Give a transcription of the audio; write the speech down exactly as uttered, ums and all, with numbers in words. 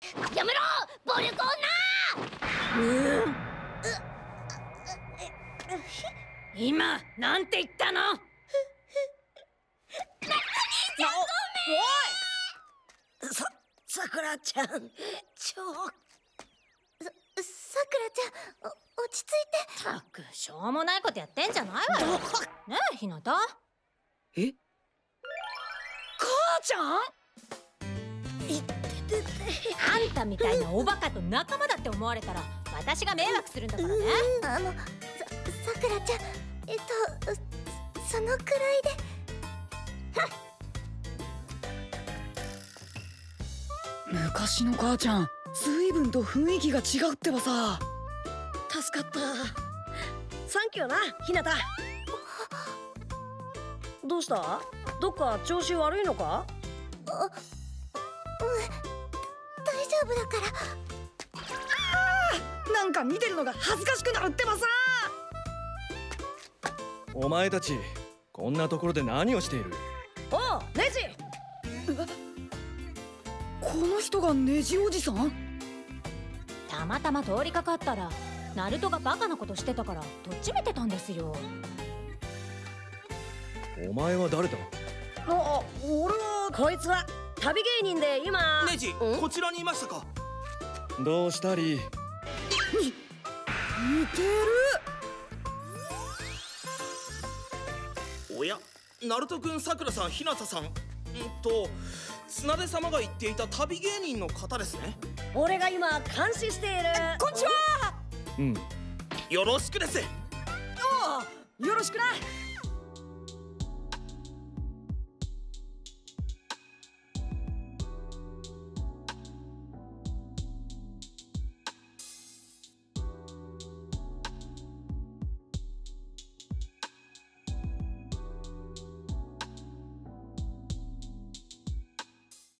やめろ暴力女。うん、今なんて言ったの？なつみちゃんごめん。さ、さくらちゃん、ちょさ、さくらちゃん、お、落ち着いて。たく、しょうもないことやってんじゃないわよ。ねえ、ひなた。 え？母ちゃん？ いっててて。あんたみたいなおバカと仲間だって思われたら私が迷惑するんだからね。あの、さ、さくらちゃん、えっと、そのくらいで。 昔の母ちゃん、随分と雰囲気が違うってばさ。 助かった。サンキューな、ひなた。どうした？どっか調子悪いのか？ あ、うん、大丈夫だから。 あー、なんか見てるのが恥ずかしくなるってばさ。 お前たちこんなところで何をしている？ おう、ネジ。 この人がネジおじさん？ たまたま通りかかったらナルトがバカなことしてたからとっちめてたんですよ。 お前は誰だ？ あ、俺は。こいつは旅芸人で今。 ネジ、こちらにいましたか？ どうしたり？ に似てる。 おや、ナルト君、さくらさん、ひなたさん、んと綱手様が言っていた旅芸人の方ですね。 俺が今監視している。 こんにちは。 うん、 よろしくです。 おう、よろしくな。